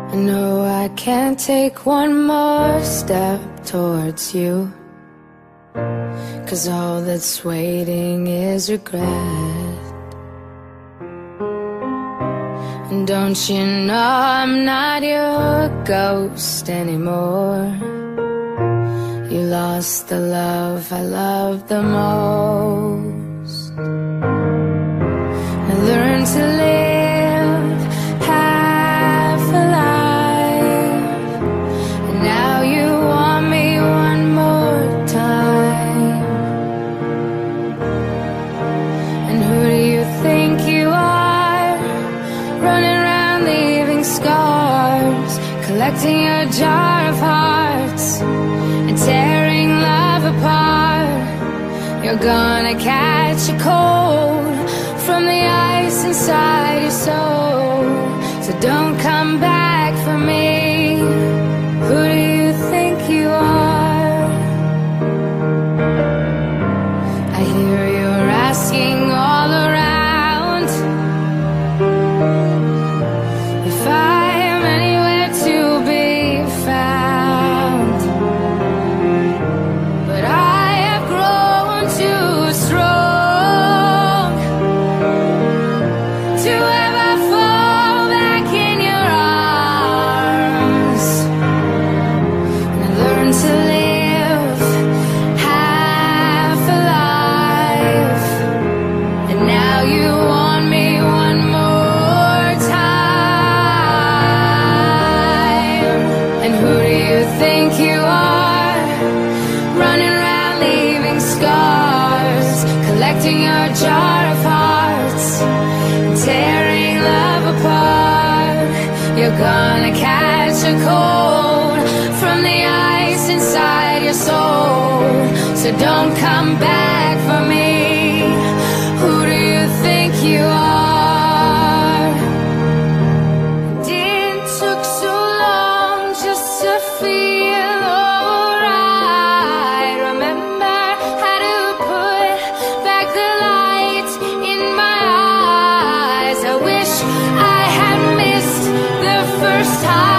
I know I can't take one more step towards you, 'cause all that's waiting is regret. And don't you know I'm not your ghost anymore? You lost the love I loved the most. I learned to live half alive, and now you want me one more time. And who do you think you are, running around leaving scars, collecting a jar of hearts and tearing love apart? You're gonna catch a cold from the ice inside your soul, so don't come back for me. Who do you think you are? I hear you're asking all around if I am anywhere to be found, but I have grown too strong to ever fall back in your arms. And I learned to live half alive, and now you want me one more time. And who do you think you are, running around leaving scars, collecting your jar of hearts and tearing love apart? You're gonna catch a cold from the ice inside your soul, so don't come back for me. Who do you think you are? It took so long just to feel alright. Remember how to put back the light in my eyes. I wish I had missed the first time.